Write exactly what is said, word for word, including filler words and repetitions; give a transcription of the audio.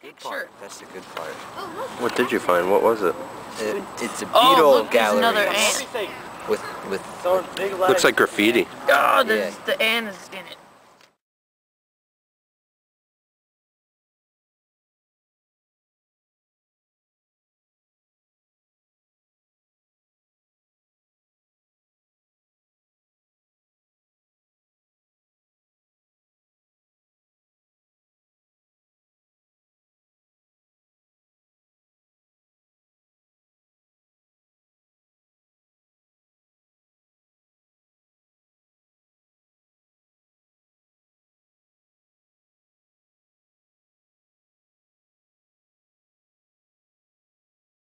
good part. Sure. That's the good part. What did you find? What was it? it it's a beetle oh, look, gallery. Another ant. With with. Looks like graffiti. Oh, there's, yeah. The ant is in it.